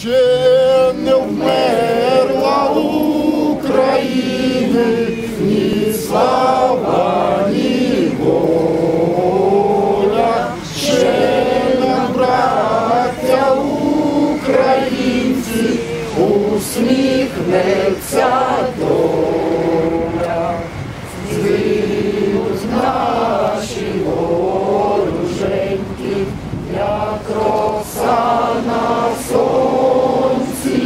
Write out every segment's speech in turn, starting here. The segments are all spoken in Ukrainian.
Ще не вмерла України ні слава, ні воля. Ще нам, браття українці, усміхнеться доля. Звиють наші вороженьки, як роса на сонці,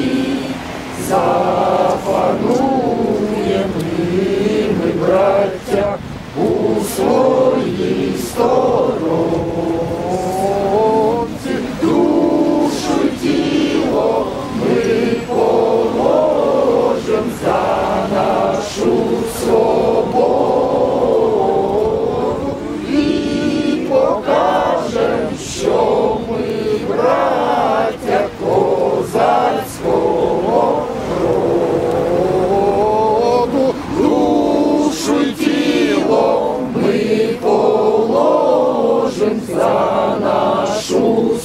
запануєм ми, браття, у своїй сторонці. Душу й тіло ми положим за нашу свободу і покажем, що ми браття козацького роду. Душу й тіло ми положим за нашу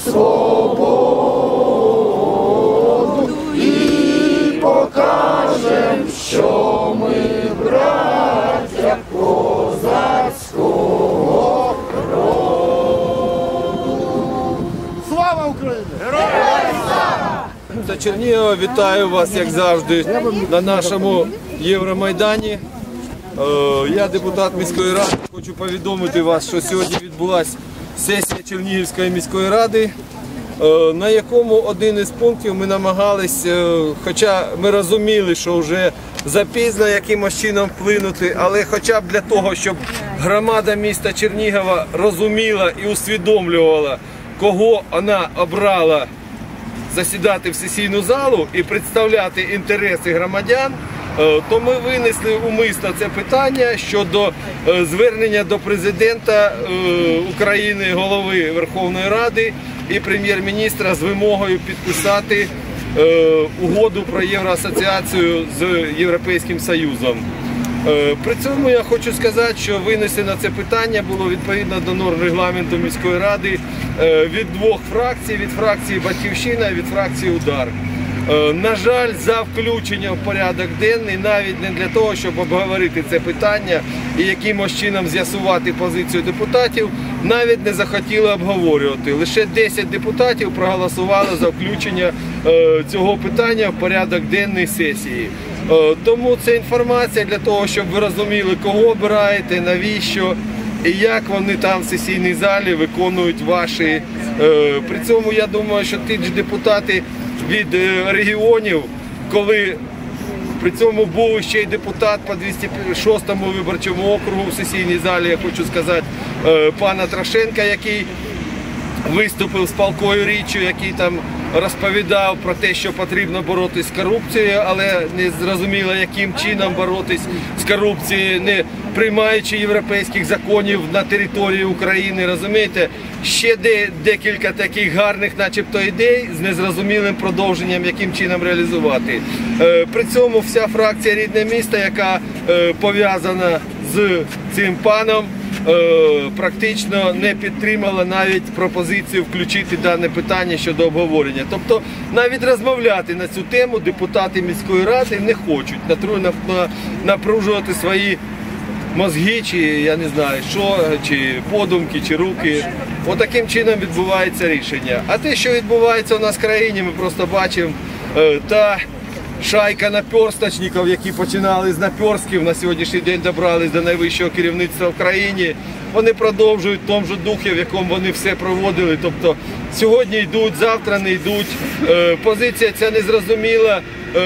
свободу і покажем, що ми браття козацького роду. Слава Україні! Героям слава! Та Чернігова, вітаю вас, як завжди, на нашому Євромайдані. Я депутат міської ради, хочу повідомити вас, що сьогодні відбулася сесія Чернігівської міської ради, на якому один із пунктів ми намагалися, хоча ми розуміли, що вже запізно якимось чином вплинути, але хоча б для того, щоб громада міста Чернігова розуміла і усвідомлювала, кого вона обрала засідати в сесійну залу і представляти інтереси громадян, то ми винесли умисно це питання щодо звернення до президента України, голови Верховної Ради і прем'єр-міністра з вимогою підписати угоду про євроасоціацію з Європейським Союзом. При цьому я хочу сказати, що винесено це питання було відповідно до норм регламенту міської ради від двох фракцій, від фракції «Батьківщина» і від фракції «Удар». На жаль, за включення в порядок денний, навіть не для того, щоб обговорити це питання і якимось чином з'ясувати позицію депутатів, навіть не захотіли обговорювати. Лише 10 депутатів проголосували за включення цього питання в порядок денний сесії. Тому це інформація для того, щоб ви розуміли, кого обираєте, навіщо і як вони там в сесійній залі виконують ваші. При цьому я думаю, що ті ж депутати від регіонів, коли при цьому був ще й депутат по 206-му виборчому округу в сесійній залі, я хочу сказати, пана Трошенка, який виступив з палкою річчю, який там розповідав про те, що потрібно боротися з корупцією, але не зрозуміло, яким чином боротися з корупцією, не приймаючи європейських законів на території України, розумієте? Ще декілька таких гарних начебто ідей з незрозумілим продовженням, яким чином реалізувати. При цьому вся фракція «Рідне місто», яка пов'язана з цим паном, практично не підтримала навіть пропозицію включити дане питання щодо обговорення. Тобто навіть розмовляти на цю тему депутати міської ради не хочуть, напружувати свої мозги, чи я не знаю, що, чи подумки, чи руки. Отаким чином відбувається рішення. А те, що відбувається у нас в країні, ми просто бачимо, та шайка наперсточників, які починали з наперстків, на сьогоднішній день добрались до найвищого керівництва в країні, вони продовжують в тому ж духі, в якому вони все проводили. Тобто сьогодні йдуть, завтра не йдуть. Позиція ця незрозуміла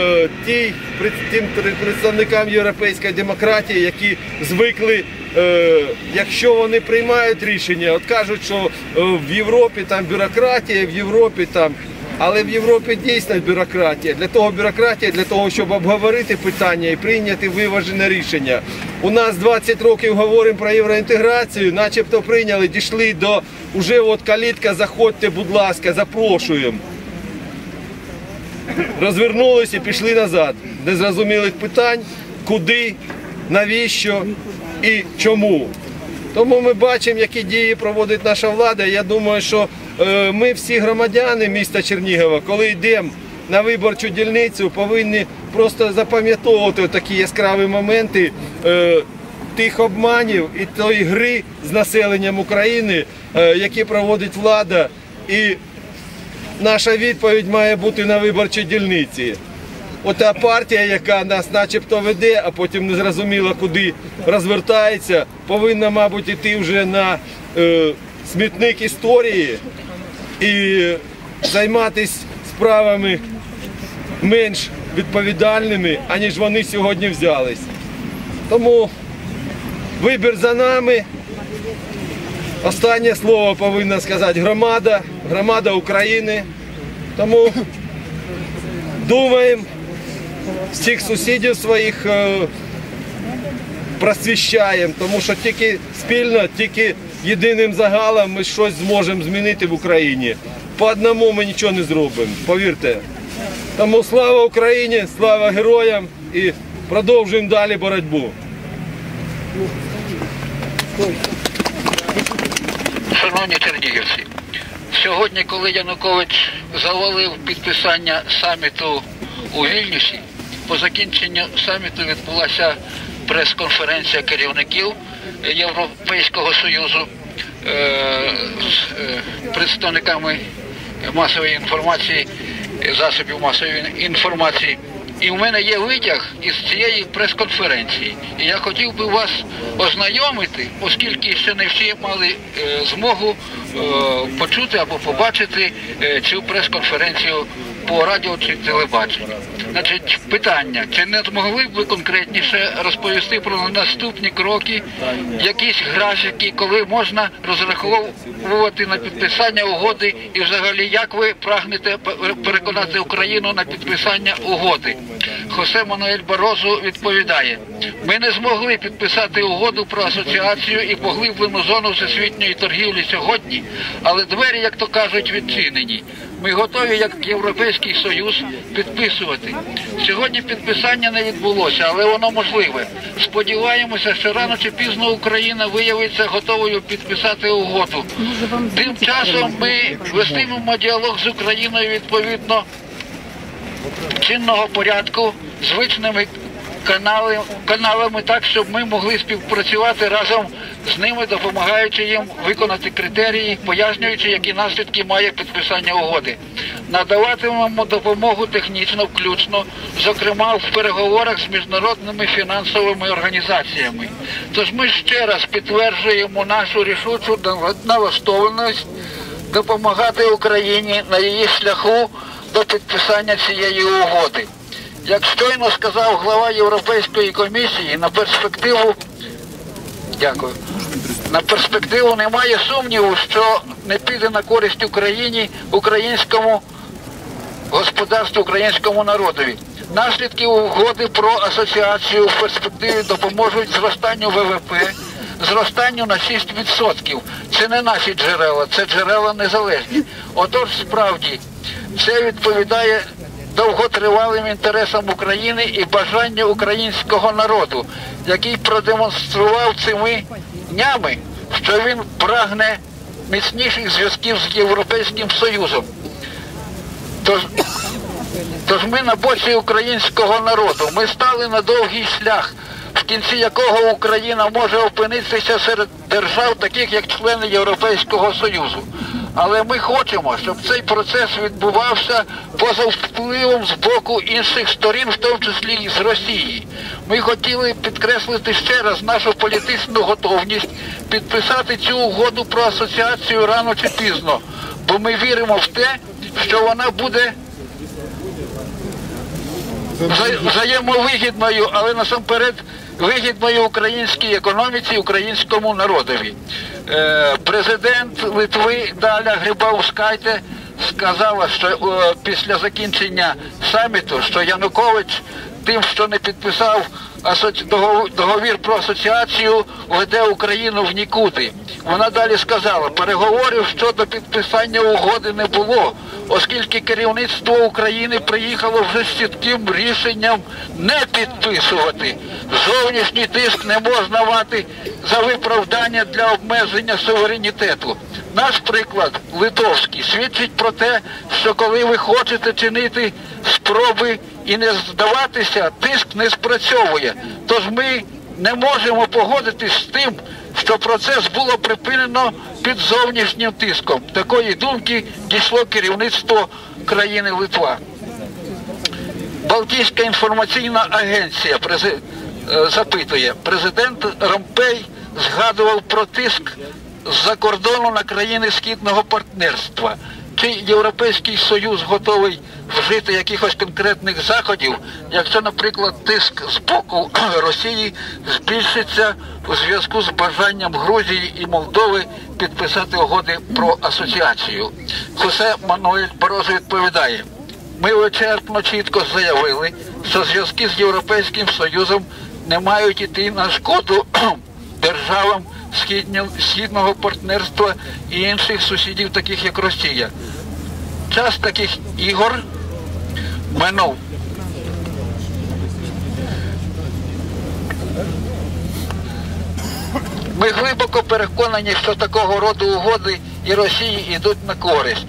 тим представникам європейської демократії, які звикли, якщо вони приймають рішення, от кажуть, що в Європі там бюрократія, в Європі там. Але в Європі дійсно бюрократія. Для того, щоб обговорити питання і прийняти виважене рішення. У нас 20 років говоримо про євроінтеграцію, начебто прийняли, дійшли до, уже от калітка, заходьте, будь ласка, запрошуємо. Розвернулися і пішли назад. Незрозумілих питань, куди, навіщо і чому. Тому ми бачимо, які дії проводить наша влада. Я думаю, що ми всі громадяни міста Чернігова, коли йдемо на виборчу дільницю повинні просто запам'ятовувати такі яскраві моменти тих обманів і тої гри з населенням України, які проводить влада. І наша відповідь має бути на виборчій дільниці. Ота партія, яка нас начебто веде, а потім не зрозуміло куди розвертається, повинна, мабуть, йти вже на смітник історії і займатися справами менш відповідальними, аніж вони сьогодні взялись. Тому вибір за нами. Останнє слово повинна сказати громада України. Тому думаємо, всіх сусідів своїх просвіщаємо, тому що тільки спільно, тільки єдиним загалом ми щось зможемо змінити в Україні. По одному ми нічого не зробимо, повірте. Тому слава Україні, слава героям і продовжуємо далі боротьбу. Шановні чернігівці, сьогодні, коли Янукович завалив підписання саміту у Вільнюсі, по закінченню саміту відбулася прес-конференція керівників Європейського Союзу з представниками масової інформації, засобів масової інформації. І в мене є витяг із цієї прес-конференції. І я хотів би вас ознайомити, оскільки ще не всі мали змогу почути або побачити цю прес-конференцію по радіо чи телебаченню. Значить, питання, чи не змогли б ви конкретніше розповісти про наступні кроки, якісь графіки, коли можна розраховувати на підписання угоди і взагалі як ви прагнете переконати Україну на підписання угоди? Хосе Мануель Барозу відповідає: ми не змогли підписати угоду про асоціацію і поглиблену зону всесвітньої торгівлі сьогодні, але двері, як то кажуть, відчинені. Ми готові, як Європейський Союз, підписувати. Сьогодні підписання не відбулося, але воно можливе. Сподіваємося, що рано чи пізно Україна виявиться готовою підписати угоду. Тим часом ми вестимемо діалог з Україною відповідно чинного порядку, звичними каналами так, щоб ми могли співпрацювати разом з ними, допомагаючи їм виконати критерії, пояснюючи, які наслідки має підписання угоди. Надаватимемо допомогу технічно включно, зокрема в переговорах з міжнародними фінансовими організаціями. Тож ми ще раз підтверджуємо нашу рішучу налаштованість допомагати Україні на її шляху до підписання цієї угоди. Як щойно сказав глава Європейської комісії, на перспективу немає сумніву, що не піде на користь Україні, українському господарству, українському народові. Наслідки угоди про асоціацію в перспективі допоможуть зростанню ВВП, зростанню на 6%. Це не наші джерела, це джерела незалежні. Отож, справді, це відповідає довготривалим інтересам України і бажанню українського народу, який продемонстрував цими днями, що він прагне міцніших зв'язків з Європейським Союзом. Тож ми на боці українського народу. Ми стали на довгий шлях, в кінці якого Україна може опинитися серед держав, таких як члени Європейського Союзу. Але ми хочемо, щоб цей процес відбувався поза впливом з боку інших сторін, в тому числі і з Росії. Ми хотіли підкреслити ще раз нашу політичну готовність підписати цю угоду про асоціацію рано чи пізно, бо ми віримо в те, що вона буде взаємовигідною, але насамперед вигідною українській економіці, українському народові. Президент Литви Даля Грибаускайте сказала, що після закінчення саміту, що Янукович тим, що не підписав договір про асоціацію веде Україну в нікуди. Вона далі сказала, переговорів щодо підписання угоди не було, оскільки керівництво України приїхало вже з чітким рішенням не підписувати. Зовнішній тиск не можна мати за виправдання для обмеження суверенітету. Наш приклад, литовський, свідчить про те, що коли ви хочете чинити спроби і не здаватися, тиск не спрацьовує. Тож ми не можемо погодитись з тим, що процес було припинено під зовнішнім тиском. Такої думки дійшло керівництво країни Литва. Балтійська інформаційна агенція запитує, президент Ромпей згадував про тиск з-за кордону на країни Східного партнерства. Чи Європейський Союз готовий вжити якихось конкретних заходів, якщо, наприклад, тиск з боку Росії збільшиться у зв'язку з бажанням Грузії і Молдови підписати угоди про асоціацію? Хосе Мануель Барозу відповідає, ми вичерпно чітко заявили, що зв'язки з Європейським Союзом не мають іти на шкоду державам Східного партнерства і інших сусідів, таких як Росія. Час таких ігор минув. Ми глибоко переконані, що такого роду угоди і Росії йдуть на користь.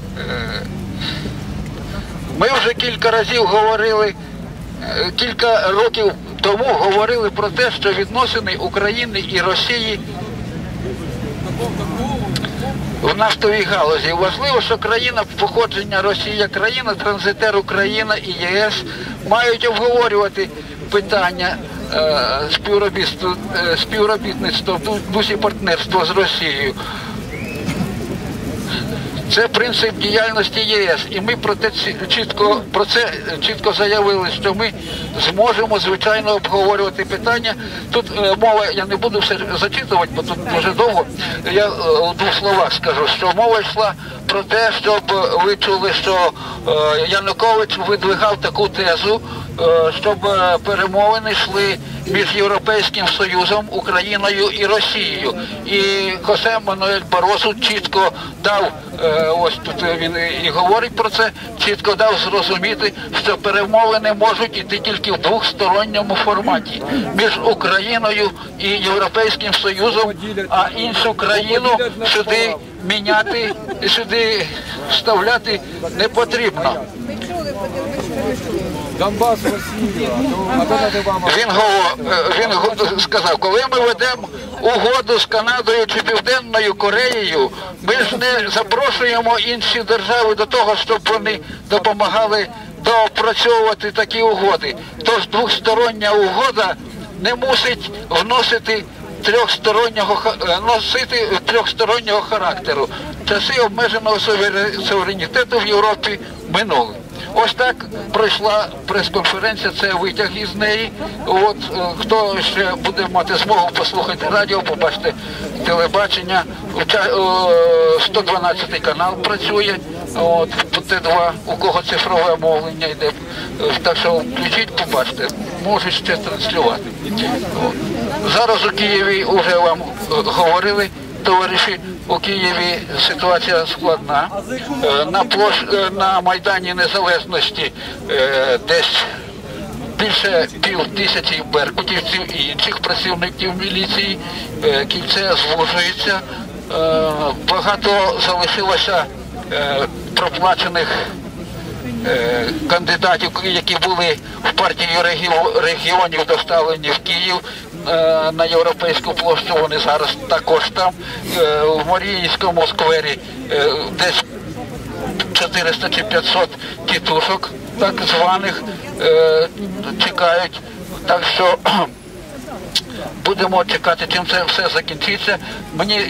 Ми вже кілька років тому говорили про те, що відносини України і Росії в нафтовій галузі. Важливо, що країна походження Росія, країна-транзитер Україна і ЄС мають обговорювати питання співробітництва в дусі партнерства з Росією. Це принцип діяльності ЄС, і ми про це чітко заявили, що ми зможемо, звичайно, обговорювати питання. Тут мова, я не буду все зачитувати, бо тут дуже довго, я у двох словах скажу, що мова йшла про те, щоб ви чули, що Янукович видвигав таку тезу, щоб перемовини йшли між Європейським Союзом, Україною і Росією. І Хосе Мануель Барозу чітко дав, ось тут він і говорить про це, чітко дав зрозуміти, що перемовини можуть іти тільки в двосторонньому форматі. Між Україною і Європейським Союзом, а іншу країну сюди міняти, сюди вставляти не потрібно. Донбас, Росія. Він сказав, коли ми ведемо угоду з Канадою чи Південною Кореєю, ми ж не запрошуємо інші держави до того, щоб вони допомагали доопрацьовувати такі угоди. Тож двостороння угода не мусить носити трьохстороннього характеру. Часи обмеженого суверенітету в Європі минули. Ось так пройшла прес-конференція, це витяг із неї. От, хто ще буде мати змогу послухати радіо, побачити телебачення, 112 канал працює, от, Т2, у кого цифрове мовлення йде. Так що включіть, побачите, можуть ще транслювати. От. Зараз у Києві вже вам говорили, товариші, у Києві ситуація складна. На Майдані Незалежності десь більше 5000 беркутівців і інших працівників міліції. Кільце звужується. Багато залишилося проплачених кандидатів, які були в партії регіонів доставлені в Київ на Європейську площу, вони зараз також там. В Маріїнському сквері десь 400 чи 500 тітушок так званих чекають. Так що будемо чекати, чим це все закінчиться. Мені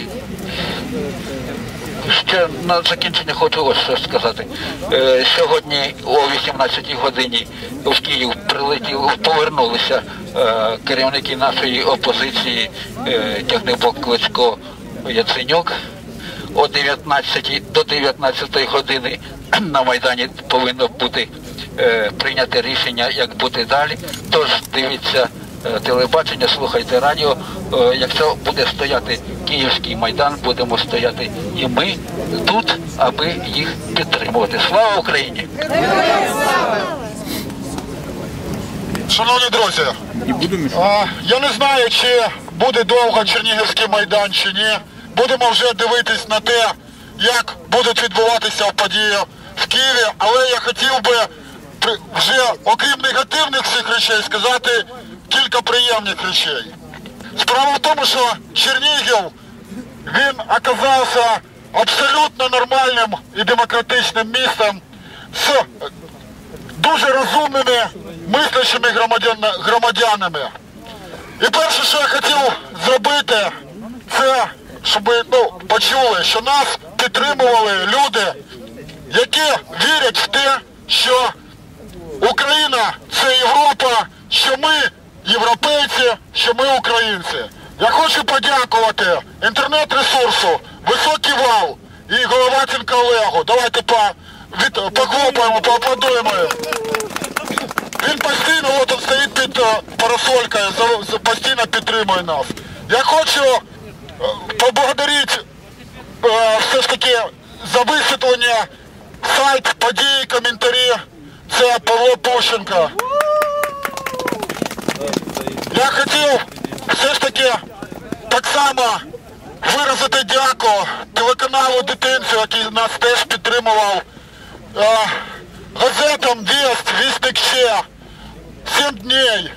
ще на закінчення хочу ось що сказати. Сьогодні о 18-й годині в Київ повернулися керівники нашої опозиції Тягнибок, Кличко, Яценюк. О 19-ї години на Майдані повинно бути прийняте рішення, як бути далі. Тож дивіться телебачення, слухайте радіо. Якщо буде стояти Київський Майдан, будемо стояти і ми тут, аби їх підтримувати. Слава Україні! Шановні друзі, я не знаю, чи буде довго Чернігівський Майдан, чи ні. Будемо вже дивитись на те, як будуть відбуватися події в Києві, але я хотів би вже, окрім негативних всіх речей, сказати кілька приємних речей. Справа в тому, що Чернігів, він оказався абсолютно нормальним і демократичним містом з дуже розумними, мислящими громадянами. І перше, що я хотів зробити, це, щоб почули, що нас підтримували люди, які вірять в те, що Україна – це Європа, що ми європейці, що ми українці. Я хочу подякувати інтернет-ресурсу «Високий вал» і Головатенко Олегу. Давайте похлопаємо, поаплодуємо. Він постійно, от він стоїть під парасолькою, постійно підтримує нас. Я хочу поблагодарити все ж таки за висвітлення сайт, події, коментарі. Це Павло Пущенко. Я хотів все ж таки так само виразити дяку телеканалу «Дитинцю», який нас теж підтримував, газетам «Вістник ще», «7 днів»,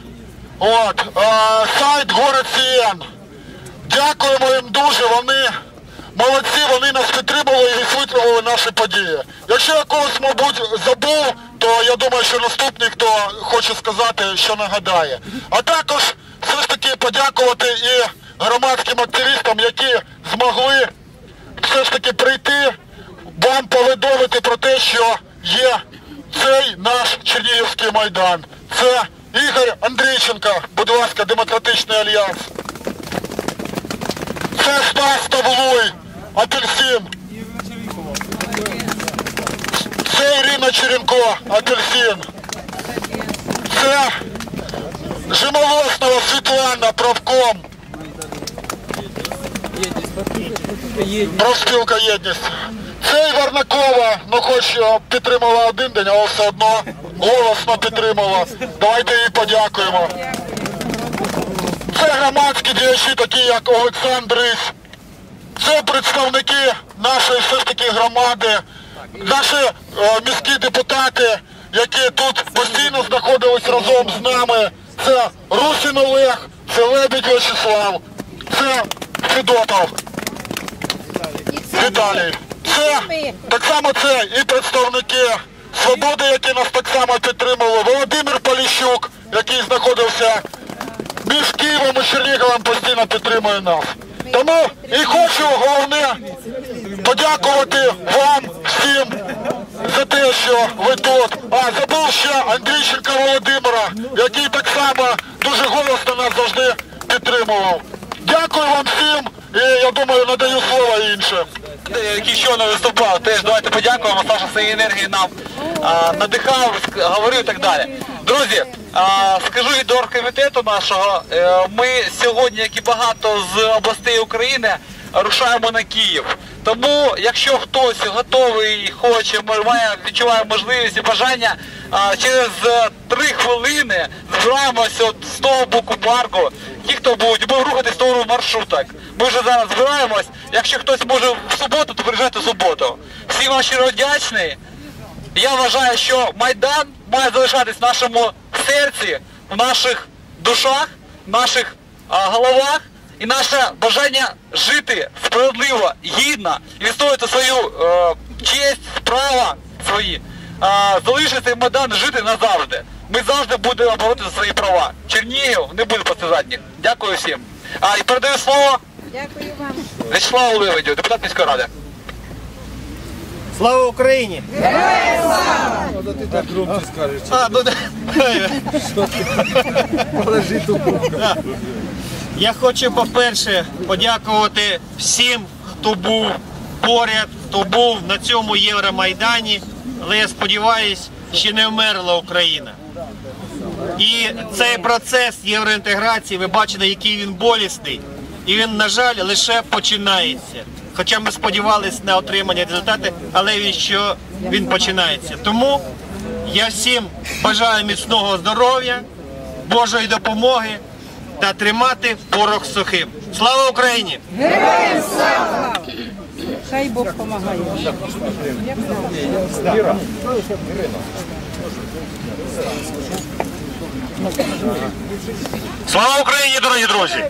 сайт «Город Сієн». Дякуємо їм дуже, вони молодці, вони нас підтримували і висвітлювали наші події. Якщо я когось, мабуть, забув, то я думаю, що наступний, хто хоче сказати, що нагадає. А також все ж таки подякувати і громадським активістам, які змогли все ж таки прийти, вам повідомити про те, що є цей наш Чернігівський Майдан. Це Ігор Андрійченко, будь ласка, Демократичний Альянс. Це Стас Тавлуй, Апельсин. Це Ірина Черенко, Апельсин. Це Жимолоснова Світлана, Правком. Профспілка «Єдність». Це і Варнакова, хоч підтримала один день, але все одно голосно підтримала. Давайте їй подякуємо. Це громадські діячі, такі як Олександр Рись. Це представники нашої все ж таки громади, наші міські депутати, які тут постійно знаходились разом з нами. Це Русин Олег, це Лебедь Вячеслав, це Федотов Віталій. Це так само це і представники «Свободи», які нас так само підтримували, Володимир Поліщук, який знаходився між Києвом і Черніговом, постійно підтримує нас. Тому і хочу, головне, подякувати вам всім за те, що ви тут. Забув ще Андрійченка Володимира, який так само дуже голосно нас завжди підтримував. Дякую вам всім і, я думаю, надаю слово іншим. Який щойно виступав, теж давайте подякуємо, Саша своєї енергії нам надихав, говорив і так далі. Друзі, скажу від оргкомітету нашого, ми сьогодні, як і багато з областей України, рушаємо на Київ. Тому, якщо хтось готовий, хоче, відчуває можливість і бажання, через 3 хвилини збираємося з того боку парку. Ті, хто будемо рухатись в сторону маршруток. Ми вже зараз збираємось. Якщо хтось може в суботу, то приїжджайте в суботу. Всім вам щиро вдячний. Я вважаю, що Майдан має залишатись в нашому серці, в наших душах, в наших головах. І наше бажання жити справедливо, гідно, і відстоювати свою честь, права свої, залишити Майдан жити назавжди. Ми завжди будемо боротися за свої права. Чернігів не буде постраждатних. Дякую всім. І передаю слово Вячеславу Лебедю, депутат міської ради. Слава Україні! Ти так громче скажеш. Положи трубку. Я хочу, по-перше, подякувати всім, хто був поряд, хто був на цьому Євромайдані, але я сподіваюся, ще не вмерла Україна. І цей процес євроінтеграції, ви бачите, який він болісний. І він, на жаль, лише починається. Хоча ми сподівалися на отримання результатів, але він починається. Тому я всім бажаю міцного здоров'я, Божої допомоги та тримати порох сухим. Слава Україні! Героям слава! Хай Бог допомагає. Слава Україні, дорогі друзі!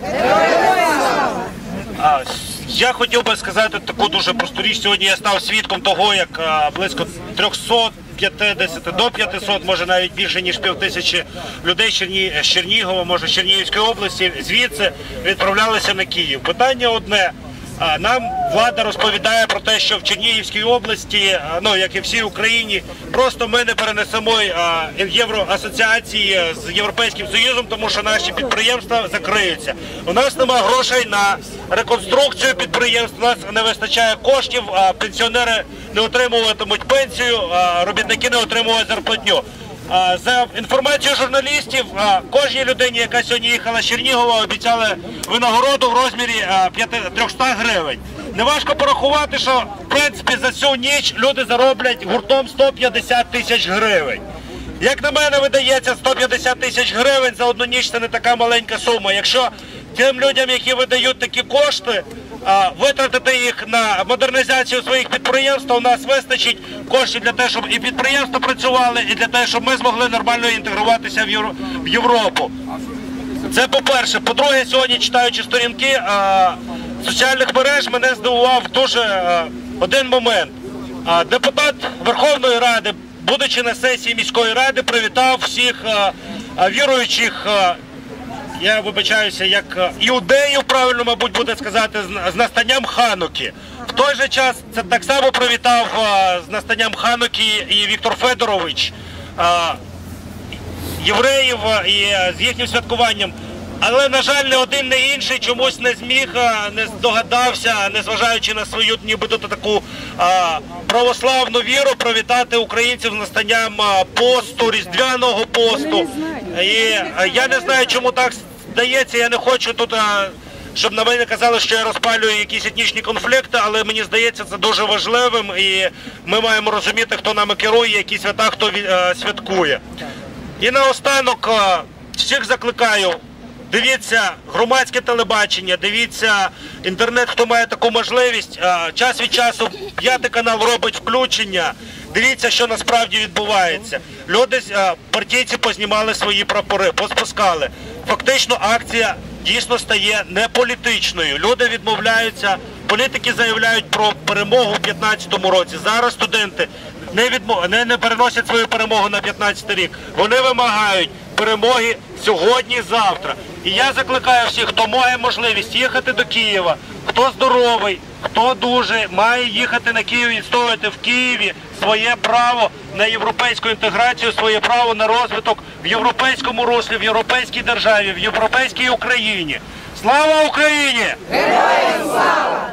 Я хотів би сказати таку дуже просту річ. Сьогодні я став свідком того, як близько 350 до 500, може навіть більше ніж 5000 людей з Чернігова, може з Чернігівської області, звідси відправлялися на Київ. Питання одне. Нам влада розповідає про те, що в Чернігівській області, ну як і всій Україні, просто ми не перенесемо євроасоціації з Європейським Союзом, тому що наші підприємства закриються. У нас немає грошей на реконструкцію підприємств, у нас не вистачає коштів, пенсіонери не отримуватимуть пенсію, робітники не отримують зарплатню. За інформацією журналістів, кожній людині, яка сьогодні їхала з Чернігова, обіцяли винагороду в розмірі 300 гривень. Неважко порахувати, що в принципі за цю ніч люди зароблять гуртом 150 тисяч гривень. Як на мене видається, 150 тисяч гривень за одну ніч – це не така маленька сума. Якщо тим людям, які видають такі кошти, витратити їх на модернізацію своїх підприємств, то у нас вистачить коштів для того, щоб і підприємства працювали, і для того, щоб ми змогли нормально інтегруватися в Європу. Це по-перше. По-друге, сьогодні, читаючи сторінки соціальних мереж, мене здивував дуже один момент. Депутат Верховної Ради, будучи на сесії міської ради, привітав всіх віруючих, я вибачаюся, як іудеїв, правильно, мабуть, буде сказати, з настанням Хануки. В той же час це так само привітав з настанням Хануки і Віктор Федорович, євреїв і з їхнім святкуванням. Але, на жаль, не один, не інший чомусь не зміг, не здогадався, незважаючи на свою нібито таку православну віру, привітати українців з настанням посту, різдвяного посту. І я не знаю, чому так здається, я не хочу тут, щоб на мене казали, що я розпалюю якісь етнічні конфлікти, але мені здається, це дуже важливим, і ми маємо розуміти, хто нами керує, які свята хто святкує. І наостанок всіх закликаю: дивіться громадське телебачення, дивіться інтернет, хто має таку можливість. Час від часу 5 канал робить включення. Дивіться, що насправді відбувається. Люди, партійці познімали свої прапори, поспускали. Фактично акція дійсно стає неполітичною. Люди відмовляються, політики заявляють про перемогу у 2015 році. Зараз студенти не переносять свою перемогу на 2015 рік. Вони вимагають перемоги сьогодні-завтра. І я закликаю всіх, хто має можливість їхати до Києва, хто здоровий, хто дуже, має їхати на Київ і відстоювати в Києві своє право на європейську інтеграцію, своє право на розвиток в європейському руслі, в європейській державі, в європейській Україні. Слава Україні! Героям слава!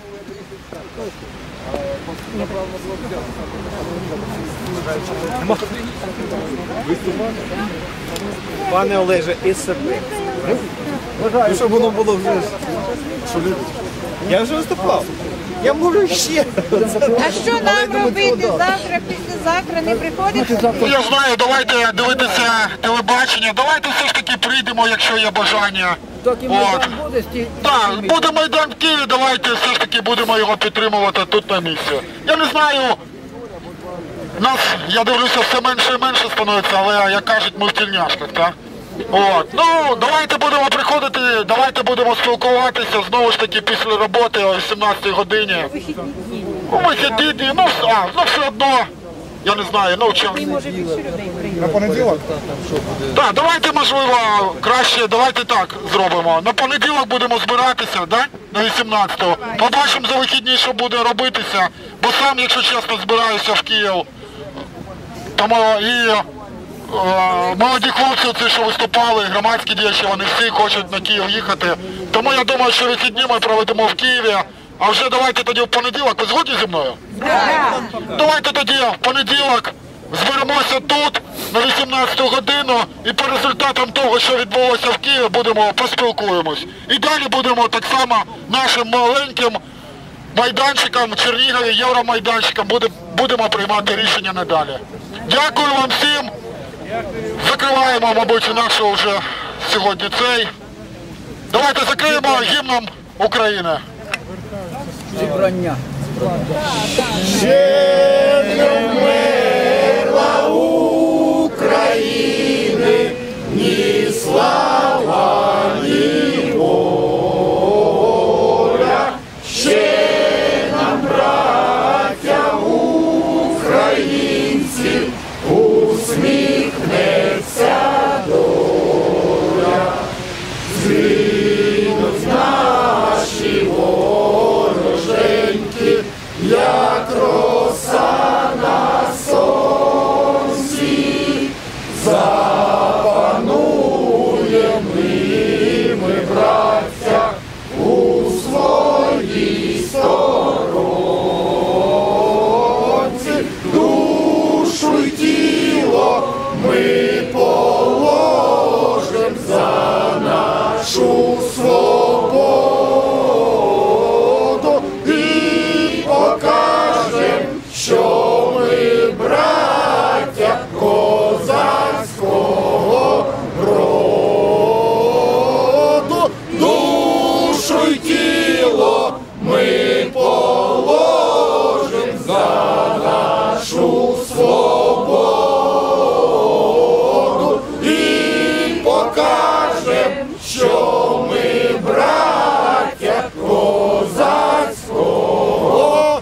Пане Олеже, із себе. Ну, щоб воно було вже. Я вже виступав. Я можу ще. А що нам робити завтра, післязавтра, не приходити? Ну, я знаю, давайте дивитися телебачення, давайте все ж таки прийдемо, якщо є бажання. От. Так, буде Майдан в Києві, давайте все ж таки будемо його підтримувати тут на місці. Я не знаю, нас, я дивлюся, все менше і менше становиться, але, як кажуть, ми в тільняшках, так? От. Ну, давайте будемо приходити, давайте будемо спілкуватися, знову ж таки, після роботи о 18-й годині. У вихідні дні, ну все одно, я не знаю, ну час. На понеділок? Так, давайте, можливо, краще, давайте так зробимо. На понеділок будемо збиратися, да? На 18-го. Побачимо за вихідні, що буде робитися, бо сам, якщо чесно, збираюся в Київ. Тому і молоді хлопці, ці, що виступали, громадські діячі, вони всі хочуть на Київ їхати. Тому я думаю, що вихідні ми проведемо в Києві. А вже давайте тоді в понеділок, ви згодні зі мною? Давайте тоді в понеділок зберемося тут на 18-ту годину і по результатам того, що відбулося в Києві, поспілкуємось. І далі будемо так само нашим маленьким майданчикам, Чернігові, Євромайданчикам будемо приймати рішення надалі. Дякую вам всім. Закриваємо, мабуть, нашу вже сьогодні цей. Давайте закриємо гімном України. Зібрання. Ще не вмерла України, ні слава, ні воля. Ще нам, браття українці, усміхнеться доля. Згинуть наші вороженьки, як роса на сонці, запануєм ми, браття, у своїй сторонці. Душу й тіло ми положим за нашу свободу і покажем, що ми браття козацького роду. Душу й тіло ми положим за нашу свободу і покажем, що ми браття козацького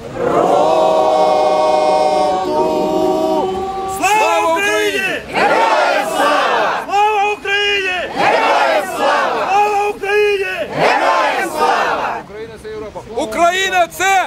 роду. Слава Україні! Героям слава! Слава Україні! Героям слава! Слава Україні! Героям слава! Україна – це